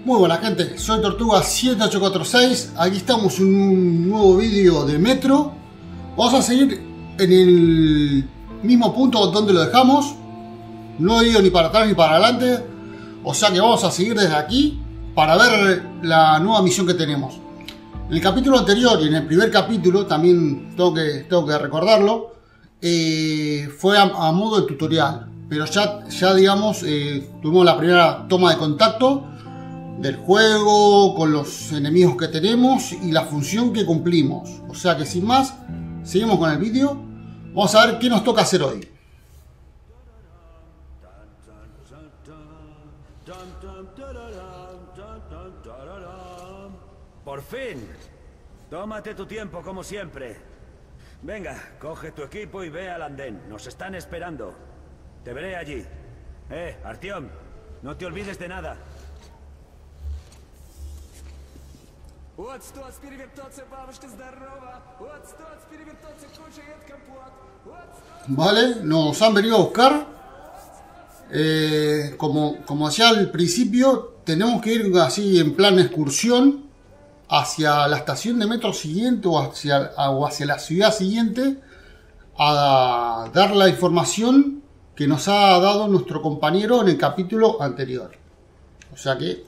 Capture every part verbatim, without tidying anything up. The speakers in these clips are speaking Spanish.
Muy buena gente, soy Tortuga siete ocho cuatro seis, aquí estamos en un nuevo vídeo de Metro. Vamos a seguir en el mismo punto donde lo dejamos. No he ido ni para atrás ni para adelante, o sea que vamos a seguir desde aquí para ver la nueva misión que tenemos. En el capítulo anterior y en el primer capítulo, también tengo que, tengo que recordarlo, eh, fue a, a modo de tutorial. Pero ya, ya digamos, eh, tuvimos la primera toma de contacto del juego, con los enemigos que tenemos y la función que cumplimos. O sea que sin más, seguimos con el vídeo. Vamos a ver qué nos toca hacer hoy. Por fin. Tómate tu tiempo como siempre. Venga, coge tu equipo y ve al andén. Nos están esperando. Te veré allí. Eh, Artyom, no te olvides de nada. Vale, nos han venido a buscar. Eh, como, como decía al principio, tenemos que ir así en plan excursión hacia la estación de metro siguiente o hacia, o hacia la ciudad siguiente a dar la información que nos ha dado nuestro compañero en el capítulo anterior. O sea que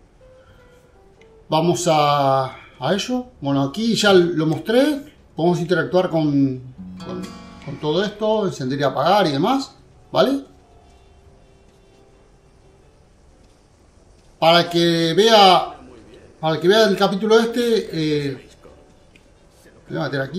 vamos a, a ello. Bueno, aquí ya lo mostré. Podemos interactuar con, con, con todo esto, encender y apagar y demás, ¿vale? Para que vea, para que vea el capítulo este, eh, voy a meter aquí.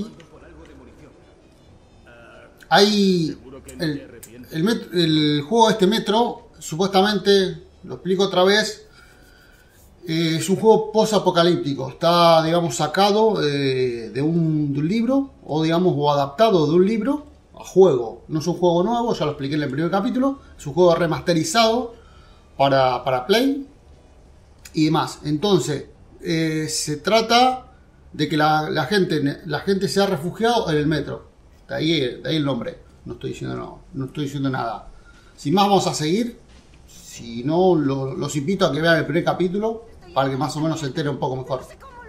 Hay el, el, met, el juego este Metro, supuestamente, lo explico otra vez, eh, es un juego post-apocalíptico. Está, digamos, sacado eh, de, un, de un libro, o digamos, o adaptado de un libro a juego. No es un juego nuevo, ya lo expliqué en el primer capítulo. Es un juego remasterizado para, para Play y demás. Entonces, eh, se trata de que la, la, gente, la gente se ha refugiado en el metro. De ahí, de ahí el nombre. No estoy diciendo no, no estoy diciendo nada. Sin más, vamos a seguir. Si no, lo, los invito a que vean el primer capítulo para que más o menos se entere un poco mejor.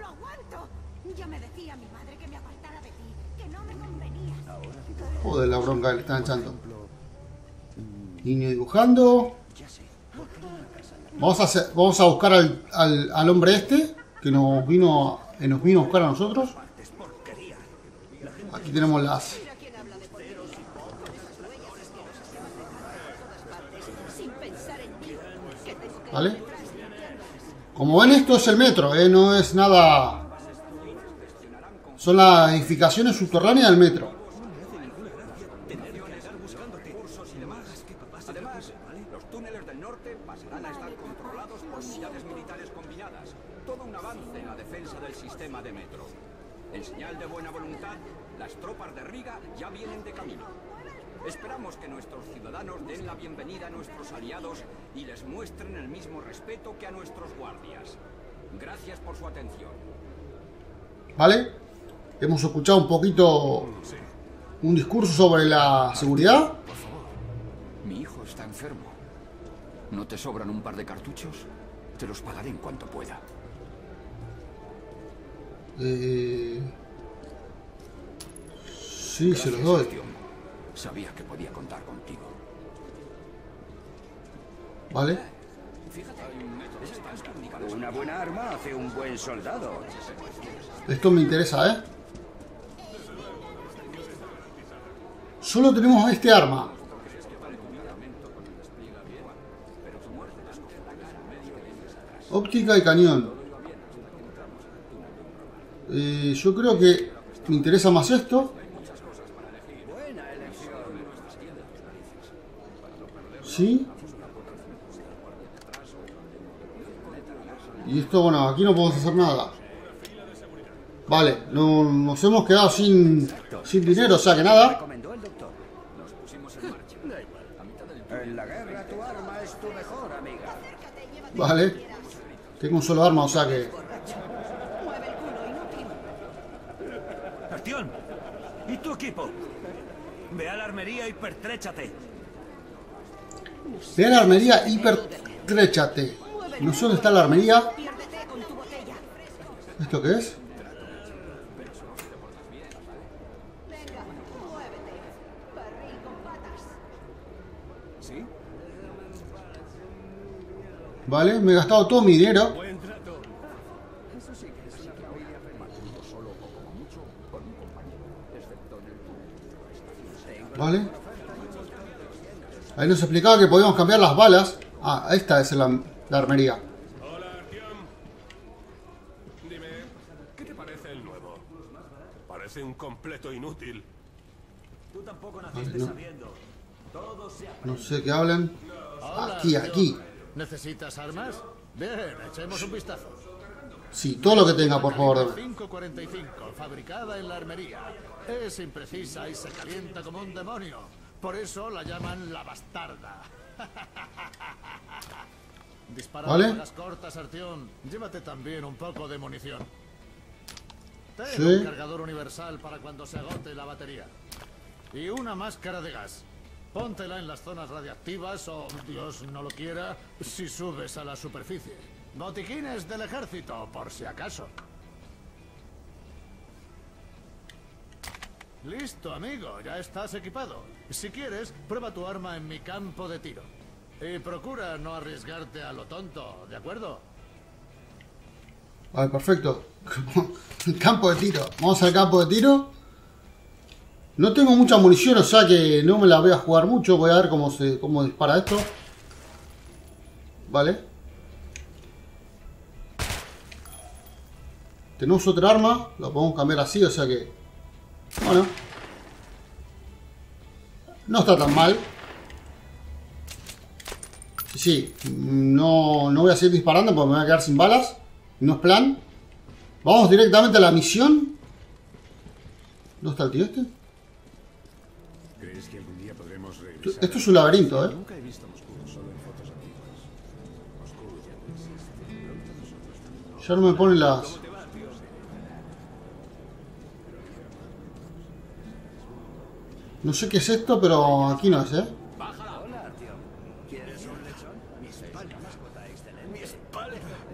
Joder, la bronca que le están echando. Niño dibujando. Vamos a, hacer, vamos a buscar al, al, al hombre este que nos vino, que nos vino a buscar a nosotros. Aquí tenemos las... ¿Vale? Como ven, esto es el metro, ¿eh? No es nada... Son las edificaciones subterráneas del metro. Además, los túneles del norte pasarán a estar controlados por unidades militares combinadas. Todo un avance en la defensa del sistema de metro. En señal de buena voluntad, las tropas de Riga ya vienen de camino. Esperamos que nuestros ciudadanos den la bienvenida a nuestros aliados y les muestren el mismo respeto que a nuestros guardias. Gracias por su atención. ¿Vale? Hemos escuchado un poquito un discurso sobre la seguridad. Por favor, mi hijo está enfermo. ¿No te sobran un par de cartuchos? Te los pagaré en cuanto pueda. Eh... Sí, gracias, se los doy. Sabía que podía contar contigo. Vale. Una buena arma hace un buen soldado. Esto me interesa, ¿eh? Solo tenemos este arma. Óptica y cañón. Eh, yo creo que me interesa más esto. ¿Sí? Y esto, bueno, aquí no podemos hacer nada. Vale, no, nos hemos quedado sin, sin dinero, o sea que nada. En la guerra tu arma es tu mejor amiga. Vale. Tengo un solo arma, o sea que... Artyom, ¿y tu equipo? Ve a la armería y pertréchate. Ve a la armería y pertréchate. No sé dónde está la armería. ¿Esto qué es? Vale, me he gastado todo mi dinero. Vale. Ahí nos explicaba que podíamos cambiar las balas. Ah, esta es la, la armería. Hola, Artyom. Dime, ¿qué te parece el nuevo? Parece un completo inútil. Tú tampoco naciste no. sabiendo. Todo se aprende. No sé qué hablan. Aquí, aquí. ¿Necesitas armas? Bien, echemos un vistazo. Sí, todo lo que tenga, por favor. Dame. cinco cuarenta y cinco, fabricada en la armería. Es imprecisa y se calienta como un demonio. Por eso la llaman la bastarda. Dispara ¿Vale? balas cortas, Artyom. Llévate también un poco de munición. Ten Sí. un cargador universal para cuando se agote la batería. Y una máscara de gas. Póntela en las zonas radiactivas o, Dios no lo quiera, si subes a la superficie. Botiquines del ejército, por si acaso. Listo, amigo, ya estás equipado. Si quieres, prueba tu arma en mi campo de tiro. Y procura no arriesgarte a lo tonto, ¿de acuerdo? Vale, perfecto. Campo de tiro. Vamos al campo de tiro. No tengo mucha munición, o sea que no me la voy a jugar mucho. Voy a ver cómo se cómo dispara esto. Vale. Tenemos otra arma. Lo podemos cambiar así, o sea que... Bueno. No está tan mal. Sí, no, no voy a seguir disparando porque me voy a quedar sin balas. No es plan. Vamos directamente a la misión. ¿Dónde está el tío este? ¿Crees que algún día podremos regresar? Esto es un laberinto, ¿eh? Nunca he visto Moscú, solo en fotos antiguas. Moscú ya no existe. Pronto nosotros también. Ya no me ponen las... No sé qué es esto, pero aquí no es, ¿eh? Hola, Artyom. ¿Quieres un lechón? Mi espalda. Mascota excelente. Mi espalda.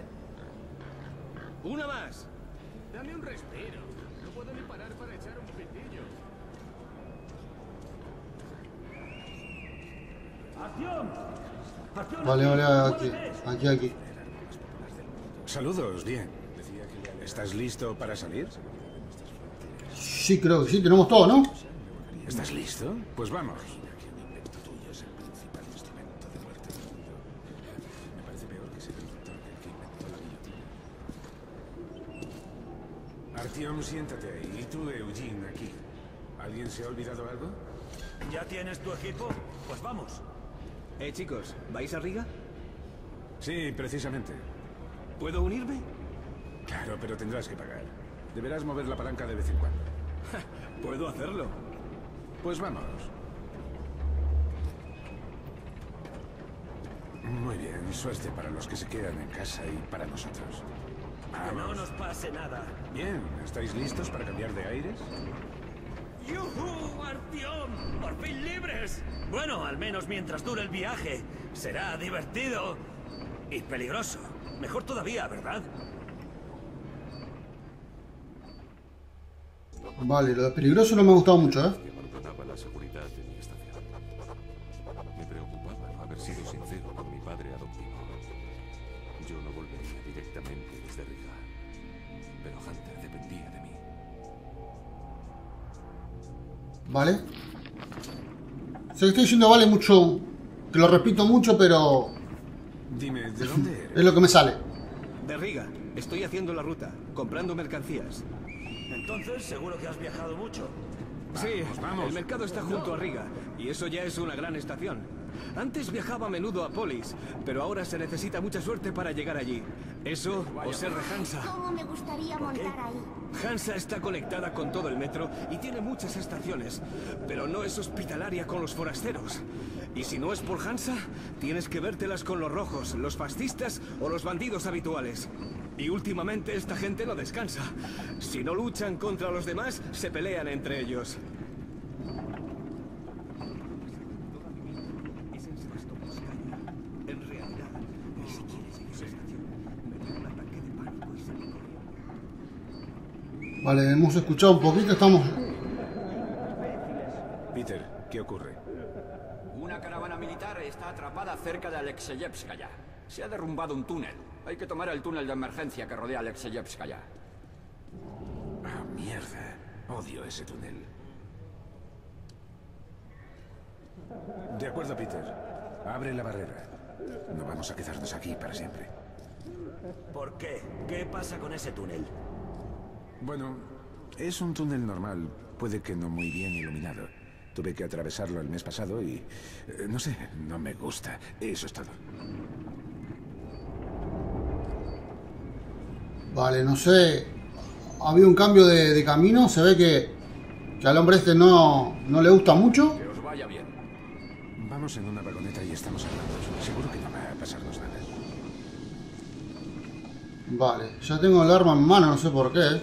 ¡Una más! Dame un respiro. No puedo ni parar para echar un pitillo. ¡Artyom! ¡Artyom! Vale, vale, aquí, aquí, aquí. Saludos, bien. ¿Estás listo para salir? Sí, creo que sí, tenemos todo, ¿no? ¿Estás listo? Pues vamos. Artyom, siéntate ahí. Y tú, Eugene, aquí. ¿Alguien se ha olvidado algo? ¿Ya tienes tu equipo? Pues vamos. Eh, chicos, ¿vais a Riga? Sí, precisamente. ¿Puedo unirme? Claro, pero tendrás que pagar. Deberás mover la palanca de vez en cuando. Puedo hacerlo. Pues vamos. Muy bien, suerte para los que se quedan en casa y para nosotros. Que no nos pase nada. Bien, ¿estáis listos para cambiar de aires? ¡Yujú, Artyom! ¡Por fin libres! Bueno, al menos mientras dure el viaje. Será divertido y peligroso. Mejor todavía, ¿verdad? Vale, lo de peligroso no me ha gustado mucho, ¿eh? Que abandonaba la seguridad de mi estación. Me preocupaba no haber sido sincero con mi padre adoptivo. Yo no volvería directamente desde Riga, pero Hunter dependía de mí. Vale. Sé que estoy diciendo vale mucho, que lo repito mucho, pero Dime, ¿de dónde eres? es lo que me sale. De Riga. Estoy haciendo la ruta, comprando mercancías. Entonces, seguro que has viajado mucho. Sí, vamos. el mercado está junto a Riga, y eso ya es una gran estación. Antes viajaba a menudo a Polis, pero ahora se necesita mucha suerte para llegar allí. Eso o ser Hansa. ¿Cómo me gustaría montar ahí? Hansa está conectada con todo el metro y tiene muchas estaciones, pero no es hospitalaria con los forasteros. Y si no es por Hansa, tienes que vértelas con los rojos, los fascistas o los bandidos habituales. Y últimamente esta gente no descansa. Si no luchan contra los demás, se pelean entre ellos. En realidad, Vale, hemos escuchado un poquito, estamos... Peter, ¿qué ocurre? Una caravana militar está atrapada cerca de Alexeyevskaya. Se ha derrumbado un túnel. Hay que tomar el túnel de emergencia que rodea Alexeyevskaya. Ah, mierda. Odio ese túnel. De acuerdo, Peter. Abre la barrera. No vamos a quedarnos aquí para siempre. ¿Por qué? ¿Qué pasa con ese túnel? Bueno, es un túnel normal. Puede que no muy bien iluminado. Tuve que atravesarlo el mes pasado y... eh, no sé, no me gusta. Eso es todo. Vale, no sé. Había un cambio de, de camino. Se ve que, que al hombre este no, no le gusta mucho. Que os vaya bien. Vamos en una vagoneta y estamos hablando. Seguro que no va a pasarnos nada. Vale, ya tengo el arma en mano, no sé por qué.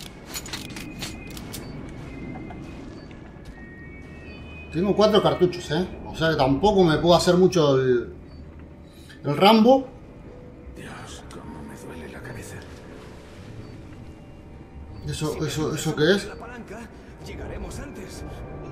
Tengo cuatro cartuchos, ¿eh? O sea que tampoco me puedo hacer mucho el, el Rambo. Dios, cómo me duele la cabeza. ¿Eso, eso, eso qué es? La palanca, llegaremos antes.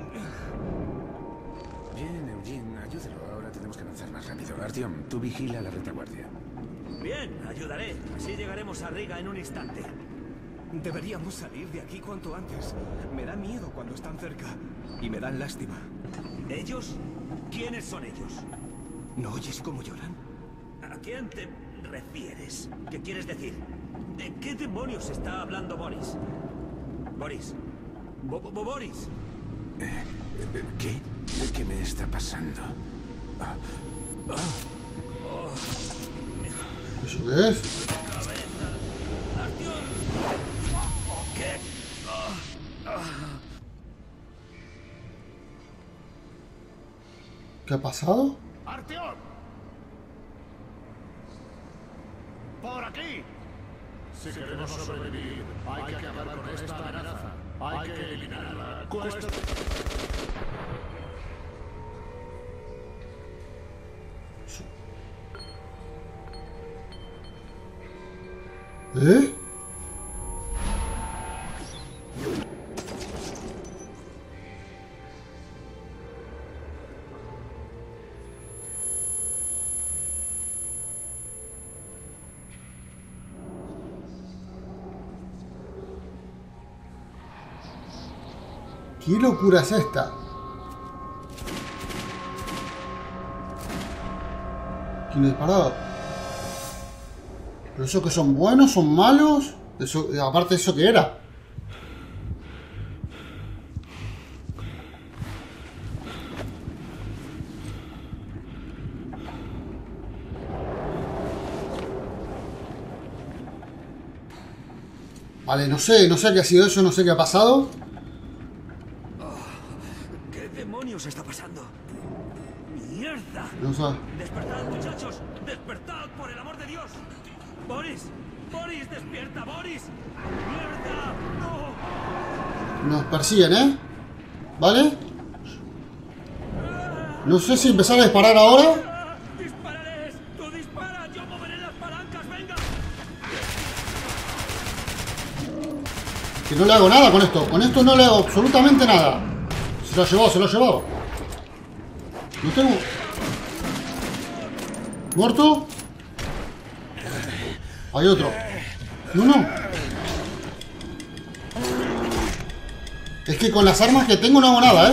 Bien, Eugene, ayúdalo. Ahora tenemos que avanzar más rápido. Artyom, tú vigila la retaguardia. Bien, ayudaré. Así llegaremos a Riga en un instante. Deberíamos salir de aquí cuanto antes. Me da miedo cuando están cerca. Y me dan lástima. ¿Ellos? ¿Quiénes son ellos? ¿No oyes cómo lloran? ¿A quién te refieres? ¿Qué quieres decir? ¿De qué demonios está hablando Boris? Boris. Bo Bo Boris. Eh, eh, ¿Qué? ¿Qué me está pasando? Ah, ah. ¿Eso qué es? ¿Qué ha pasado? ¡Artyom! ¡Por aquí! Si queremos sobrevivir, hay que acabar con esta amenaza. Hay que eliminarla. Cuesta... ¿Eh? ¿Qué locura es esta? ¿Quién ha disparado? ¿Pero eso que son buenos, son malos? Eso, aparte de eso que era. Vale, no sé, no sé qué ha sido eso, no sé qué ha pasado. ¿Qué demonios está pasando? ¡Mierda! No sé. ¡Despertad, muchachos! ¡Despertad, por el amor de Dios! ¡Boris! ¡Boris, despierta, Boris! ¡Mierda! ¡No! Nos persiguen, ¿eh? ¿Vale? No sé si empezar a disparar ahora. ¡Dispararé! ¡Tú dispara! ¡Yo moveré las palancas! ¡Venga! Que no le hago nada con esto. Con esto no le hago absolutamente nada. Se lo ha llevado, se lo ha llevado. No tengo... ¿Muerto? Hay otro. No, no. Es que con las armas que tengo no hago nada, ¿eh?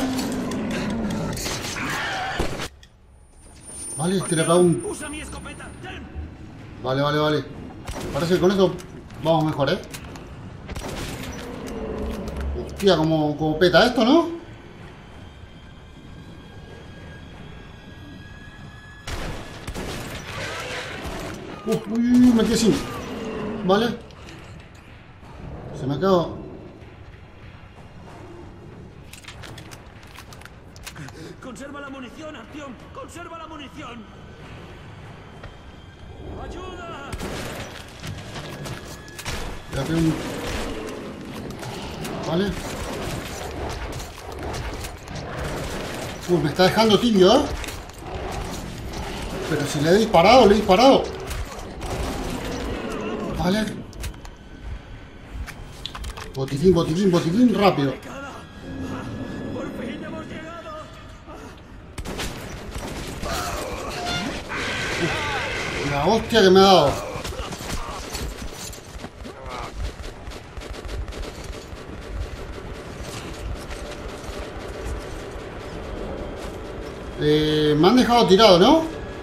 Vale, este le pegado un... ¡Usa mi escopeta! ¡Ten! Vale, vale, vale. Parece que con esto vamos mejor, ¿eh? Hostia, como, como peta esto, ¿no? Uf, uy, uy, me quedé sin. Vale. Se me acabó. ¡Conserva la munición, Artyom! ¡Conserva la munición! ¡Ayuda! Espérate un... Vale. Uy, me está dejando tibio, ¿eh? Pero si le he disparado, le he disparado. Vale. Botiquín, botiquín, botiquín, rápido. ¡Por fin hemos llegado! La hostia que me ha dado. Eh, me han dejado tirado, ¿no?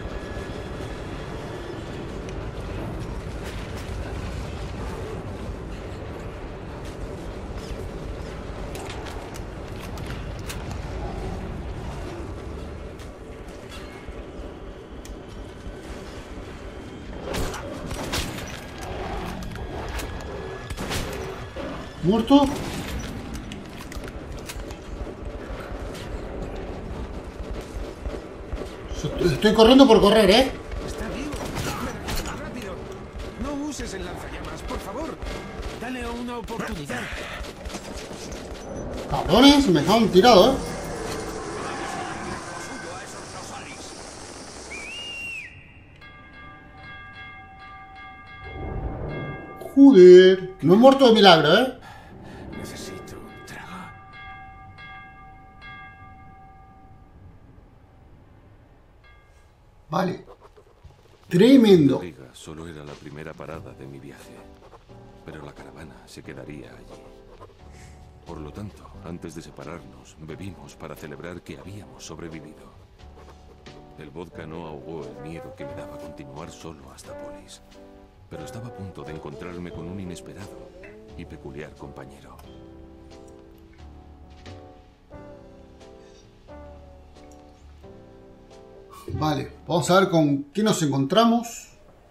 ¿Muerto? Estoy corriendo por correr, ¿eh? Está vivo. Rápido. No uses el lanzallamas, por favor. Dale una oportunidad. Cabrones, me dejaron tirado, ¿eh? Joder. No he muerto de milagro, ¿eh? Necesito un trago. Vale. Tremendo. Riga solo era la primera parada de mi viaje, pero la caravana se quedaría allí. Por lo tanto, antes de separarnos, bebimos para celebrar que habíamos sobrevivido. El vodka no ahogó el miedo que me daba continuar solo hasta Polis, pero estaba a punto de encontrarme con un inesperado y peculiar compañero. Vale, vamos a ver con qué nos encontramos.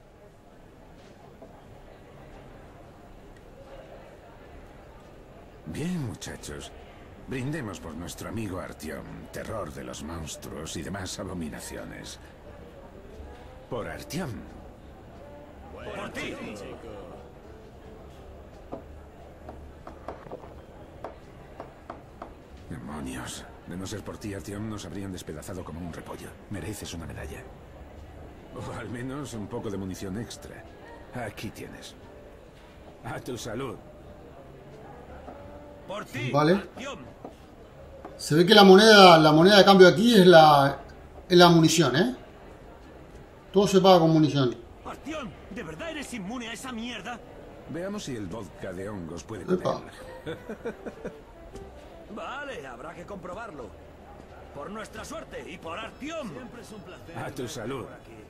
Bien, muchachos. Brindemos por nuestro amigo Artyom, terror de los monstruos y demás abominaciones. Por Artyom. ¡Por ti! Demonios. De no ser por ti, Artyom, nos habrían despedazado como un repollo. Mereces una medalla. O al menos un poco de munición extra. Aquí tienes. A tu salud. Por ti. Vale. Artyom. Se ve que la moneda, la moneda de cambio aquí es la, es la munición, ¿eh? Todo se paga con munición. Artyom, ¿de verdad eres inmune a esa mierda? Veamos si el vodka de hongos puede con Epa. él. Vale, habrá que comprobarlo. Por nuestra suerte y por Artyom. Siempre es un placer. A tu salud. Por aquí.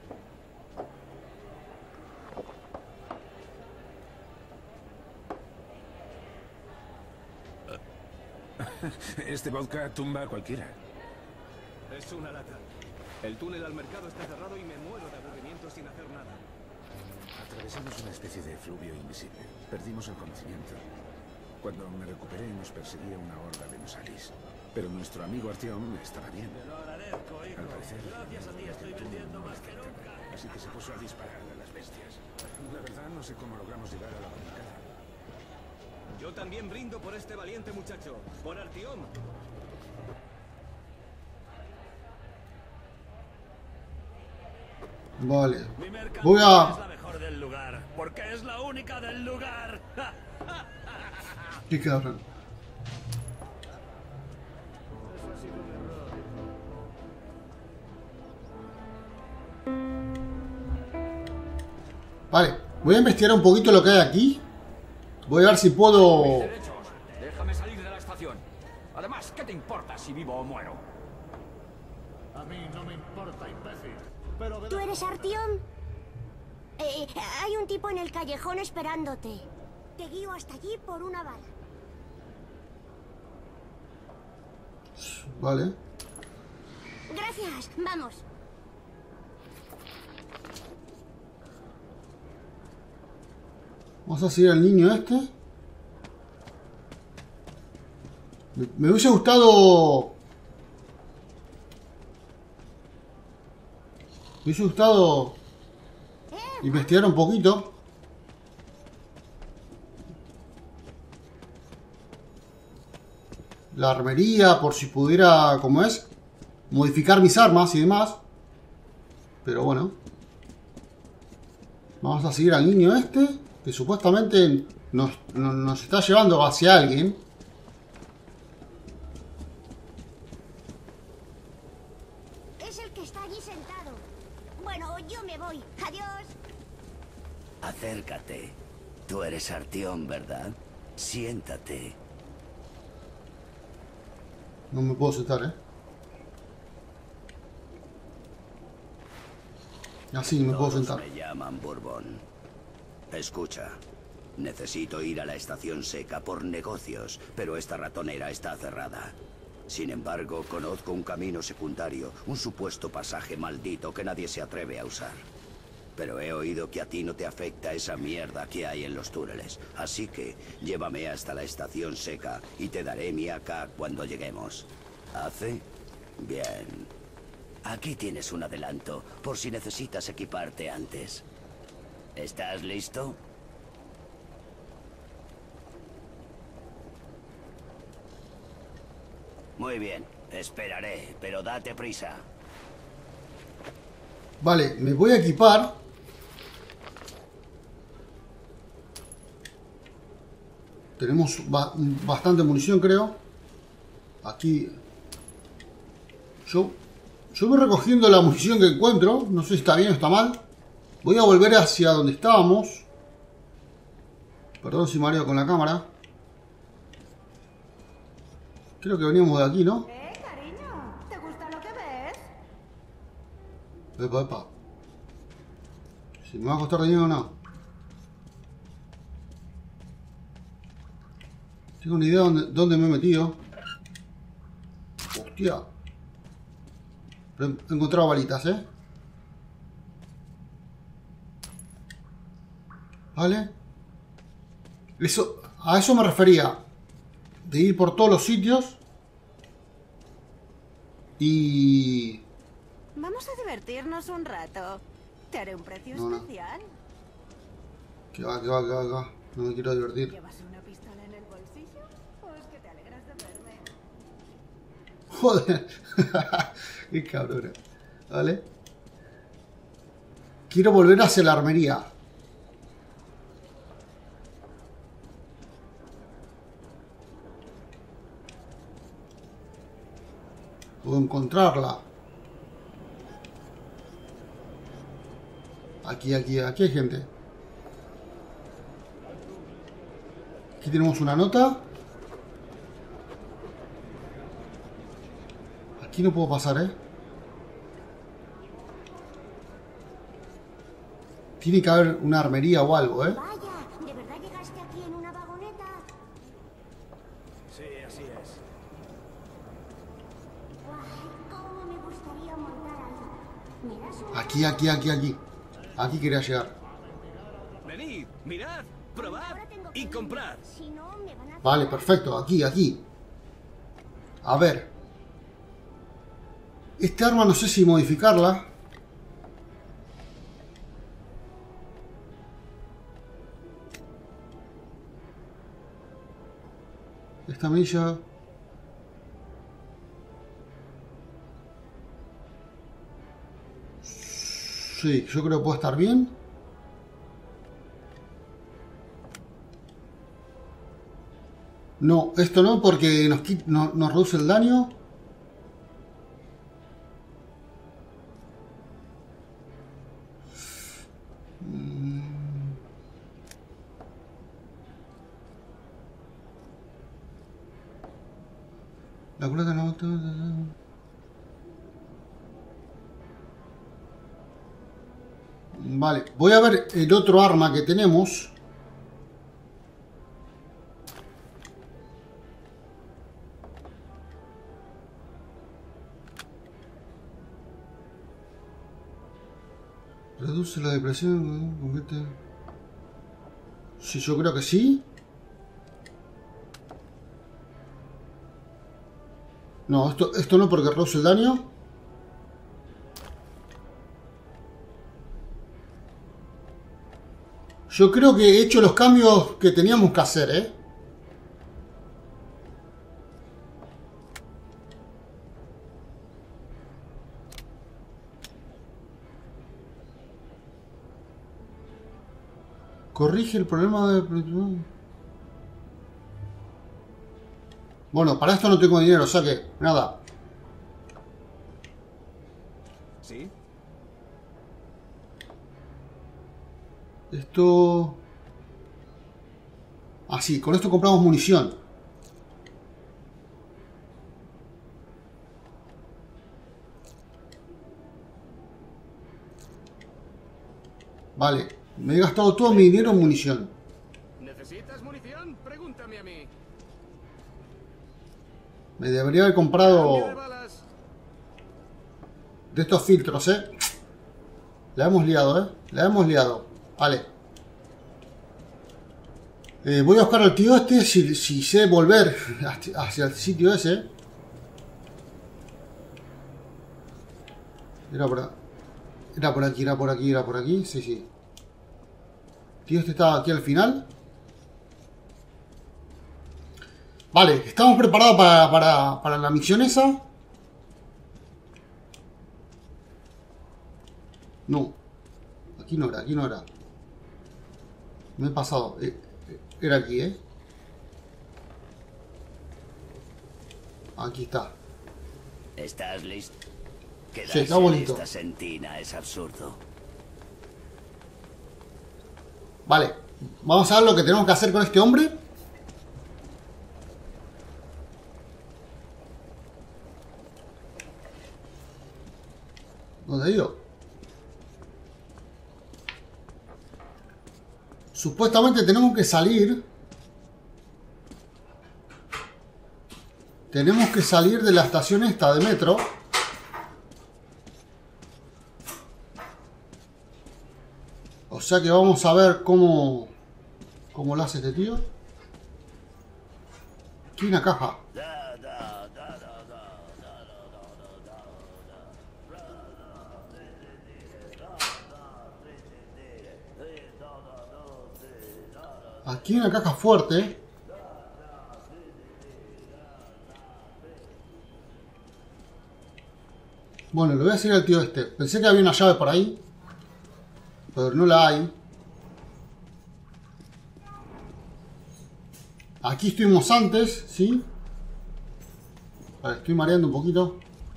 Este vodka tumba a cualquiera. Es una lata. El túnel al mercado está cerrado y me muero de aburrimiento sin hacer nada. Atravesamos una especie de fluvio invisible. Perdimos el conocimiento. Cuando me recuperé nos perseguía una horda de Nosalis. Pero nuestro amigo Artyom estaba bien. Te lo agradezco, hijo. Al parecer, Gracias a ti estoy vendiendo más que nunca. así que se puso a disparar a las bestias. La verdad no sé cómo logramos llegar a la barricada. Yo también brindo por este valiente muchacho. Por Artyom. Vale. Mi mercancía Voy a... es la mejor del lugar, porque es la única del lugar. Qué cabrón. Vale, voy a investigar un poquito lo que hay aquí. Voy a ver si puedo... Derechos. Déjame salir de la estación. Además, ¿qué te importa si vivo o muero? A mí no me importa, imbécil. Pero ¿Tú eres Artyom? Eh, hay un tipo en el callejón esperándote. Te guío hasta allí por una bala. Vale. Gracias, vamos. Vamos a seguir al niño este. Me, me hubiese gustado... Me hubiese gustado investigar un poquito. La armería, por si pudiera, como es, modificar mis armas y demás. Pero bueno. Vamos a seguir al niño este. que supuestamente nos, nos, nos está llevando hacia alguien. Es el que está allí sentado. Bueno, yo me voy. Adiós. Acércate. Tú eres Artyom, ¿verdad? Siéntate. No me puedo sentar, ¿eh? Así me puedo sentar. Me llaman Bourbon. Escucha. Necesito ir a la estación seca por negocios, pero esta ratonera está cerrada. Sin embargo, conozco un camino secundario, un supuesto pasaje maldito que nadie se atreve a usar. Pero he oído que a ti no te afecta esa mierda que hay en los túneles. Así que llévame hasta la estación seca y te daré mi A K cuando lleguemos. ¿Hace? Bien. Aquí tienes un adelanto, por si necesitas equiparte antes. ¿Estás listo? Muy bien, esperaré, pero date prisa. Vale, me voy a equipar. Tenemos ba bastante munición, creo. Aquí. Yo, yo voy recogiendo la munición que encuentro. No sé si está bien o está mal. Voy a volver hacia donde estábamos. Perdón si mareo con la cámara. Creo que veníamos de aquí, ¿no? Eh, cariño, ¿te gusta lo que ves? Epa, epa. Si me va a costar dinero o no. Tengo una idea de dónde, dónde me he metido. Hostia. Pero he encontrado balitas, ¿eh? Vale. Eso, a eso me refería. De ir por todos los sitios. Y... Vamos a divertirnos un rato. Te haré un precio no, no. especial. Que va, que va, que va, que va. No me quiero divertir. ¿Llevas una pistola en el bolsillo? ¿O es que te alegras de verme? Joder. Qué cabrón. Vale. Quiero volver hacia la armería. Puedo encontrarla. Aquí, aquí, aquí hay gente. Aquí tenemos una nota. Aquí no puedo pasar, ¿eh? Tiene que haber una armería o algo, ¿eh? Vaya, ¿de verdad llegaste aquí en una vagoneta? Sí, así es. Guay, cómo me gustaría montar ahí. ¿Me das un... Aquí, aquí, aquí, aquí. Aquí quería llegar. Venid, mirad, probad y comprad. Si no, me van a... Vale, perfecto. Aquí, aquí. A ver. Este arma no sé si modificarla. Esta milla. Sí, yo creo que puede estar bien. No, esto no, porque nos, quit- no- nos reduce el daño. Mm. La culata no... Vale, voy a ver el otro arma que tenemos. Reduce la depresión, convierte... Sí, yo creo que sí. No, esto, esto no, porque reduce el daño. Yo creo que he hecho los cambios que teníamos que hacer, ¿eh? Corrige el problema de... Bueno, para esto no tengo dinero, o sea que... Nada. ¿Sí? Esto... Ah, sí, con esto compramos munición. Vale, me he gastado todo mi dinero en munición. ¿Necesitas munición? Pregúntame a mí. Me debería haber comprado de estos filtros, ¿eh? La hemos liado, ¿eh? La hemos liado. Vale. Eh, voy a buscar al tío este si, si sé volver hacia el sitio ese. Era por, era por aquí, era por aquí, era por aquí. Sí, sí. El tío este estaba aquí al final. Vale, estamos preparados para, para, para la misión esa. No. Aquí no era, aquí no era. Me he pasado. Eh, Era aquí, ¿eh? Aquí está. ¿Estás listo? Sí, está bonito. Esta sentina es absurdo. Vale. Vamos a ver lo que tenemos que hacer con este hombre. ¿Dónde ha ido? Supuestamente tenemos que salir. Tenemos que salir de la estación esta de metro. O sea que vamos a ver cómo... ¿Cómo lo hace este tío? Aquí una caja. Aquí hay una caja fuerte. Bueno, le voy a decir al tío este. Pensé que había una llave por ahí, pero no la hay. Aquí estuvimos antes, ¿sí? Vale, estoy mareando un poquito.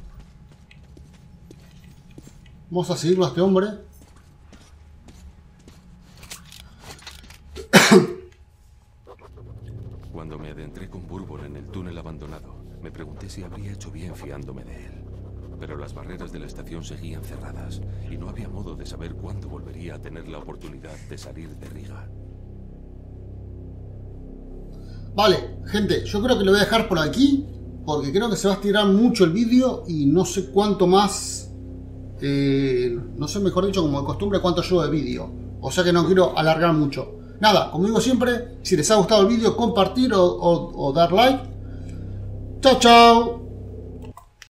Vamos a seguirlo a este hombre. Cuando me adentré con Bourbon en el túnel abandonado, me pregunté si habría hecho bien fiándome de él. Pero las barreras de la estación seguían cerradas y no había modo de saber cuándo volvería a tener la oportunidad de salir de Riga. Vale, gente, yo creo que lo voy a dejar por aquí, porque creo que se va a estirar mucho el vídeo y no sé cuánto más, eh, no sé, mejor dicho, como de costumbre, cuánto llevo de vídeo. O sea que no quiero alargar mucho. Nada, como digo siempre, si les ha gustado el vídeo, compartir o, o, o dar like. Chao, chao.